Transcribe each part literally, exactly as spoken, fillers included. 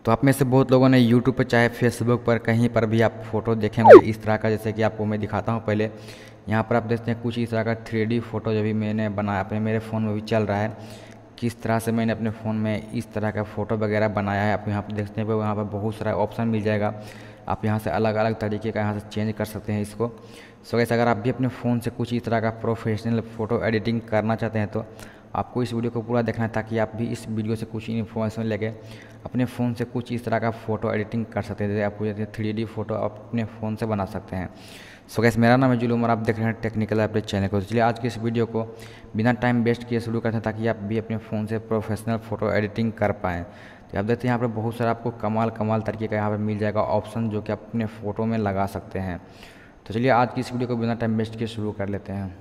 तो आप में से बहुत लोगों ने यूट्यूब पर चाहे फेसबुक पर कहीं पर भी आप फ़ोटो देखे होंगे इस तरह का, जैसे कि आपको मैं दिखाता हूँ। पहले यहाँ पर आप देखते हैं कुछ इस तरह का थ्री डी फोटो जो भी मैंने बनाया अपने मेरे फ़ोन में भी चल रहा है। किस तरह से मैंने अपने फ़ोन में इस तरह का फ़ोटो वगैरह बनाया है आप यहाँ पर देखते हैं। वहाँ पर बहुत सारा ऑप्शन मिल जाएगा, आप यहाँ से अलग अलग तरीके का यहाँ से चेंज कर सकते हैं इसको। सो गाइस, अगर आप भी अपने फ़ोन से कुछ इस तरह का प्रोफेशनल फ़ोटो एडिटिंग करना चाहते हैं तो आपको इस वीडियो को पूरा देखना है, ताकि आप भी इस वीडियो से कुछ इन्फॉर्मेशन लेके अपने फ़ोन से कुछ इस तरह का फ़ोटो एडिटिंग कर सकते हैं। जैसे आपको जैसे थ्री डी फोटो आप अपने फ़ोन से बना सकते हैं। सो गाइस, मेरा नाम है जुलूम और आप देख रहे हैं टेक्निकल अपडेट चैनल को। चलिए आज की इस वीडियो को बिना टाइम वेस्ट किए शुरू करते हैं, ताकि आप भी अपने फ़ोन से प्रोफेशनल फ़ोटो एडिटिंग कर पाएँ। तो आप देखते हैं यहाँ पर बहुत सारा आपको कमाल कमाल तरीके का यहाँ पर मिल जाएगा ऑप्शन, जो कि आप अपने फ़ोटो में लगा सकते हैं। तो चलिए आज की इस वीडियो को बिना टाइम वेस्ट किए शुरू कर लेते हैं।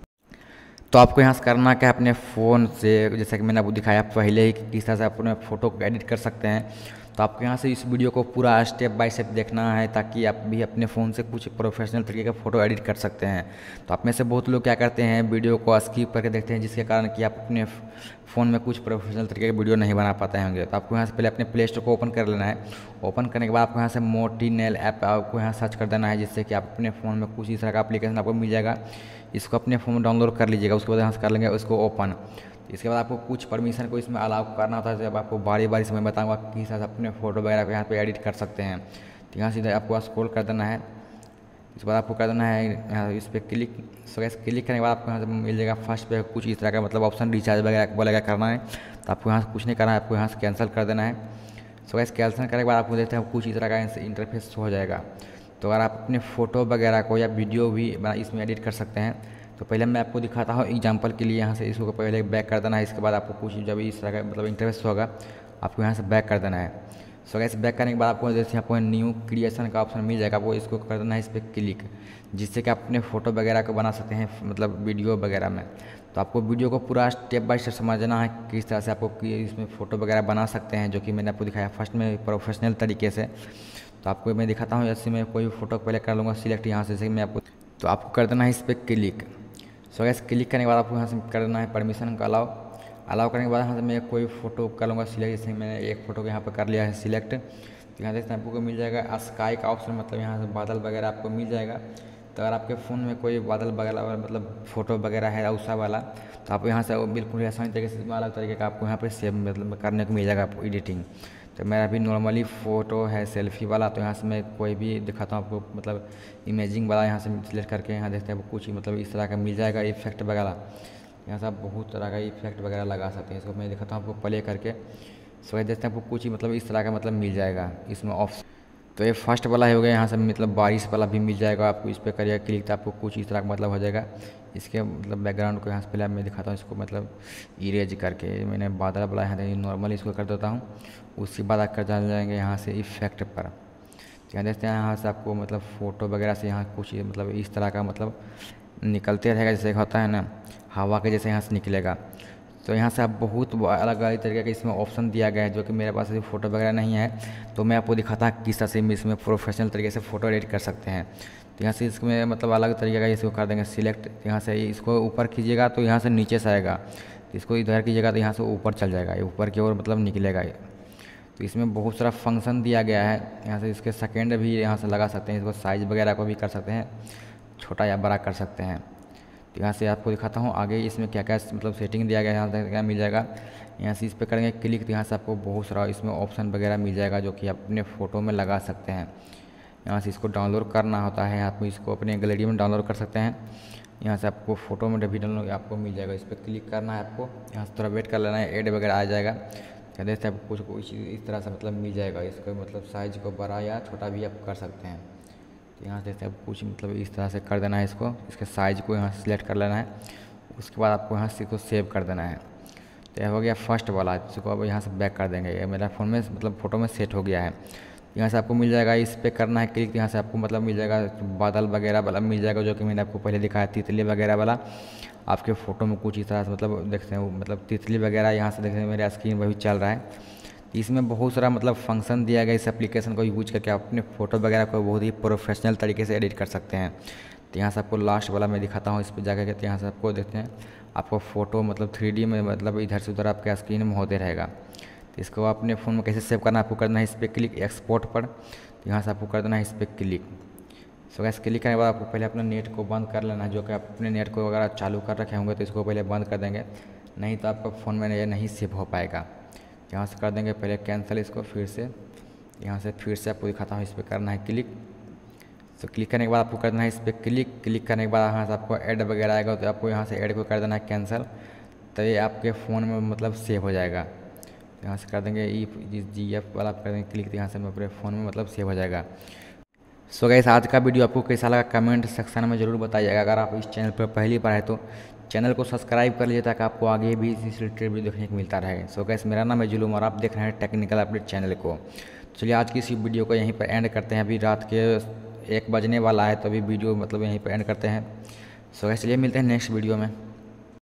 तो आपको यहाँ से करना क्या है, अपने फ़ोन से, जैसा कि मैंने आपको दिखाया पहले ही किस तरह से अपने फ़ोटो को एडिट कर सकते हैं। तो आपको यहाँ से इस वीडियो को पूरा स्टेप बाय स्टेप देखना है, ताकि आप भी अपने फ़ोन से कुछ प्रोफेशनल तरीके का फ़ोटो एडिट कर सकते हैं। तो आप में से बहुत लोग क्या करते हैं, वीडियो को स्किप करके देखते हैं, जिसके कारण कि आप अपने फ़ोन में कुछ प्रोफेशनल तरीके का वीडियो नहीं बना पाते होंगे। तो आपको यहाँ से पहले अपने प्ले स्टोर को ओपन कर लेना है। ओपन करने के बाद आपको यहाँ से मोटीनेल ऐप आपको यहाँ सर्च कर देना है, जिससे कि आप अपने फ़ोन में कुछ इस तरह का एप्लीकेशन आपको मिल जाएगा। इसको अपने फ़ोन में डाउनलोड कर लीजिएगा। उसके बाद यहाँ से कर लेंगे उसको ओपन। इसके बाद आपको कुछ परमिशन को इसमें अलाउ करना होता है। जब आपको बारी बारी से मैं बताऊँगा किस तरह से अपने फ़ोटो वगैरह को यहाँ पे एडिट कर सकते हैं। तो यहाँ सीधे आपको स्क्रॉल कर देना है। इसके बाद आपको कर देना है यहाँ इस पर क्लिक। सो गाइस, क्लिक करने के बाद आपको यहाँ से मिल जाएगा फर्स्ट पे कुछ इस तरह का मतलब ऑप्शन रिचार्ज वगैरह वगैरह करना है। तो आपको यहाँ से कुछ नहीं करना है, आपको यहाँ से कैंसिल कर देना है। सो गाइस, कैंसिल करने के बाद आपको देखते हैं कुछ इस तरह का इंटरफेस हो जाएगा। तो अगर आप अपने फ़ोटो वगैरह को या वीडियो भी इसमें एडिट कर सकते हैं। तो पहले मैं आपको दिखाता हूँ एग्जांपल के लिए। यहाँ से इसको पहले बैक कर देना है। इसके बाद आपको कुछ जब इस तरह का मतलब इंटरफेस होगा, आपको यहाँ से बैक कर देना है। सो गाइस, बैक करने के बाद आपको जैसे आपको न्यू क्रिएशन का ऑप्शन मिल जाएगा, आपको इसको कर देना है इस पर क्लिक, जिससे कि आप अपने फ़ोटो वगैरह को बना सकते हैं मतलब वीडियो वगैरह में। तो आपको वीडियो को पूरा स्टेप बाय स्टेप समझना है किस तरह से आपको इसमें फ़ोटो वगैरह बना सकते हैं, जो कि मैंने आपको दिखाया फर्स्ट में प्रोफेशनल तरीके से। तो आपको मैं दिखाता हूँ, जैसे मैं कोई फ़ोटो पहले कर लूँगा सिलेक्ट यहाँ से, जैसे मैं आपको, तो आपको कर देना है इस पर क्लिक। सो गाइस, क्लिक करने के बाद आपको यहाँ से कर देना है परमिशन का अलाउ। अलाउ करने के बाद यहाँ से मैं कोई फ़ोटो कर लूँगा सिलेक्ट, जैसे मैंने एक फ़ोटो को यहाँ पर कर लिया है सिलेक्ट। तो यहाँ देखते हैं आपको मिल जाएगा स्काई का ऑप्शन, मतलब यहाँ से बादल वगैरह आपको मिल जाएगा। तो अगर आपके फ़ोन में कोई बादल वगैरह मतलब फ़ोटो वगैरह है उषा वाला, तो आप यहाँ से बिल्कुल आसानी तरीके से अलग तरीके का आपको यहाँ पर सेव मतलब करने को मिल जाएगा आपको एडिटिंग। तो मेरा भी नॉर्मली फ़ोटो है सेल्फी वाला, तो यहाँ से मैं कोई भी दिखाता हूँ आपको मतलब इमेजिंग वाला, यहाँ से सिलेक्ट करके यहाँ देखते हैं कुछ मतलब इस तरह का मिल जाएगा इफेक्ट वगैरह। यहाँ से आप बहुत तरह का इफेक्ट वगैरह लगा सकते हैं। इसको मैं दिखाता हूँ आपको प्ले करके। सो ये देखते हैं आपको कुछ मतलब इस तरह का मतलब मिल जाएगा इसमें ऑप्शन। तो ये फर्स्ट वाला हो गया, यहाँ से मतलब बारिश वाला भी मिल जाएगा। आपको इस पर करिएगा क्लिक, तो आपको कुछ इस तरह का मतलब हो जाएगा। इसके मतलब बैकग्राउंड को यहाँ से पहले मैं दिखाता हूँ, इसको मतलब इरेज करके मैंने बादल वाला यहाँ नॉर्मली इसको कर देता हूँ। उसके बाद आप कर चल जाएंगे यहाँ से इफेक्ट पर। यहाँ देखते हैं यहाँ से आपको मतलब फ़ोटो वगैरह से यहाँ कुछ मतलब इस तरह का मतलब निकलते रहेगा, जैसे होता है ना हवा के जैसे यहाँ से निकलेगा। तो यहाँ से आप बहुत अलग अलग तरीके का इसमें ऑप्शन दिया गया है, जो कि मेरे पास अभी फ़ोटो वगैरह नहीं है। तो मैं आपको दिखाता किस तरह से इसमें प्रोफेशनल तरीके से फ़ोटो एडिट कर सकते हैं। तो यहाँ से इसमें मतलब अलग तरीके का इसको कर देंगे सिलेक्ट। यहाँ से इसको ऊपर कीजिएगा तो यहाँ से नीचे से आएगा, इसको इधर कीजिएगा तो यहाँ से ऊपर चल जाएगा, ये ऊपर की ओर मतलब निकलेगा ये। तो इसमें बहुत सारा फंक्शन दिया गया है। यहाँ से इसके सेकेंड भी यहाँ से लगा सकते हैं, इसको साइज़ वगैरह को भी कर सकते हैं, छोटा या बड़ा कर सकते हैं। तो यहाँ से आपको दिखाता हूँ आगे इसमें क्या क्या मतलब सेटिंग दिया गया है, यहाँ से क्या मिल जाएगा। यहाँ से इस पर करेंगे क्लिक, तो यहाँ से आपको बहुत सारा इसमें ऑप्शन वगैरह मिल जाएगा, जो कि आप अपने फ़ोटो में लगा सकते हैं। यहाँ से इसको डाउनलोड करना होता है, आप इसको अपने गैलरी में डाउनलोड कर सकते हैं। यहाँ से आपको फ़ोटो में भी डाउनलोड आपको मिल जाएगा, इस पर क्लिक करना है आपको। यहाँ से थोड़ा वेट कर लेना है, ऐड वगैरह आ जाएगा। देखते हैं आपको कुछ कुछ इस तरह से मतलब मिल जाएगा। इसको मतलब साइज़ को बड़ा या छोटा भी आप कर सकते हैं। तो यहाँ देखते हैं कुछ मतलब इस तरह से कर देना है इसको, इसके साइज़ को यहाँ से सिलेक्ट कर लेना है। उसके बाद आपको यहाँ से इसको सेव कर देना है। तो यह हो गया फर्स्ट वाला, इसको अब यहाँ से बैक कर देंगे। ये मेरा फ़ोन में मतलब फ़ोटो में सेट हो गया है। यहाँ से आपको मिल जाएगा, इस पर करना है क्लिक, यहाँ से आपको मतलब मिल जाएगा बादल वगैरह वाला मिल जाएगा, जो कि मैंने आपको पहले दिखाया तितली वगैरह वाला। आपके फ़ोटो में कुछ इस तरह से मतलब देखते हैं मतलब तितली वगैरह यहाँ से देखते हैं मेरा स्क्रीन वही चल रहा है। इसमें बहुत सारा मतलब फंक्शन दिया गया, इस एप्लीकेशन को यूज करके आप अपने फ़ोटो वगैरह को बहुत ही प्रोफेशनल तरीके से एडिट कर सकते हैं। तो यहाँ से आपको लास्ट वाला मैं दिखाता हूँ, इस पर जाकर के यहाँ से आपको देखते हैं आपको फ़ोटो मतलब थ्री डी में मतलब इधर से उधर आपके स्क्रीन में होते रहेगा। तो इसको अपने फ़ोन में कैसे सेव करना है, आपको करना है इस पर क्लिक एक्सपोर्ट पर। तो यहाँ से आपको कर देना है इस पर क्लिक। सो गैस क्लिक करने के बाद आपको पहले अपना नेट को बंद कर लेना है, जो कि आप अपने नेट को अगर चालू कर रखे होंगे तो इसको पहले बंद कर देंगे, नहीं तो आपका फ़ोन में ये नहीं सेव हो पाएगा। यहाँ से कर देंगे पहले कैंसिल इसको, फिर से यहाँ से फिर से आपको दिखाता हूँ, इस पर करना है क्लिक। तो क्लिक करने के बाद आपको कर देना है इस पर क्लिक। क्लिक करने के बाद यहाँ से आपको ऐड वगैरह आएगा, तो आपको यहाँ से ऐड को कर देना है कैंसिल। तो ये आपके फ़ोन में मतलब सेव हो जाएगा। यहाँ से कर देंगे ई जी एफ वाला आप कर देंगे क्लिक, तो यहाँ से अपने फ़ोन में मतलब सेव हो जाएगा। सो गाइस आज का वीडियो आपको कैसा लगा कमेंट सेक्शन में ज़रूर बताइएगा। अगर आप इस चैनल पर पहली बार है तो चैनल को सब्सक्राइब कर लीजिए, ताकि आपको आगे भी इस रिलेटेड वीडियो देखने को मिलता रहे। सो गाइस मेरा नाम है जुलूम और आप देख रहे हैं टेक्निकल अपडेट चैनल को। चलिए आज की इस वीडियो को यहीं पर एंड करते हैं। अभी रात के एक बजने वाला है, तो अभी वीडियो मतलब यहीं पर एंड करते हैं। सो गाइस चलिए मिलते हैं नेक्स्ट वीडियो में।